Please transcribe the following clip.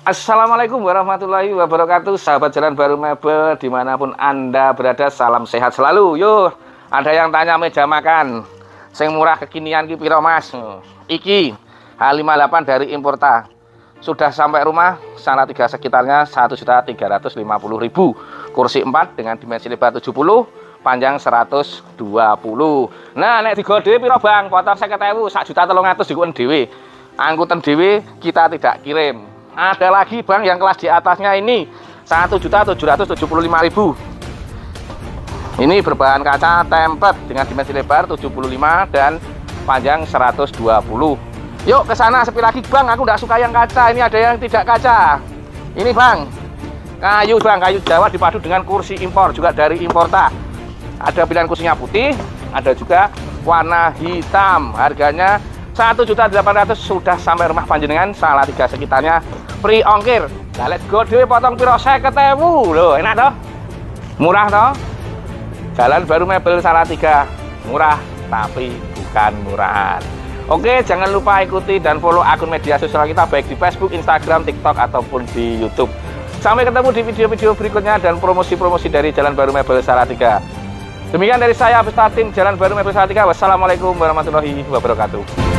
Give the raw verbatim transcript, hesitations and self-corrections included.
Assalamualaikum warahmatullahi wabarakatuh, sahabat Jalan Baru Mebel dimanapun Anda berada, salam sehat selalu. Yo, ada yang tanya meja makan sing murah kekinian ki piro Mas? Iki H lima delapan dari Importa. Sudah sampai rumah, sana tiga sekitarnya satu juta tiga ratus lima puluh ribu. Kursi empat dengan dimensi lebar tujuh puluh, panjang seratus dua puluh. Nah, nek digo dhewe piro Bang? Motor seket ewu, sak juta telung atus dikuwen dhewe. Angkutan dhewe kita tidak kirim. Ada lagi Bang yang kelas di atasnya ini satu juta tujuh ratus tujuh puluh lima ribu. Ini berbahan kaca tempered dengan dimensi lebar tujuh puluh lima dan panjang seratus dua puluh. Yuk ke sana sepi lagi Bang, aku nggak suka yang kaca, ini ada yang tidak kaca. Ini Bang, kayu Bang, kayu Jawa dipadu dengan kursi impor juga dari Importa. Ada pilihan kursinya putih, ada juga warna hitam. Harganya satu juta delapan ratus ribu sudah sampai rumah panjenengan, salah tiga sekitarnya free ongkir. Nah, let's go dhewe potong piro seket ewu. Loh, enak toh? Murah toh? Jalan Baru Mebel Salatiga, murah tapi bukan murahan. Oke, jangan lupa ikuti dan follow akun media sosial kita baik di Facebook, Instagram, TikTok ataupun di YouTube. Sampai ketemu di video-video berikutnya dan promosi-promosi dari Jalan Baru Mebel Salatiga. Demikian dari saya, beserta tim Jalan Baru Mebel Salatiga. Wassalamualaikum warahmatullahi wabarakatuh.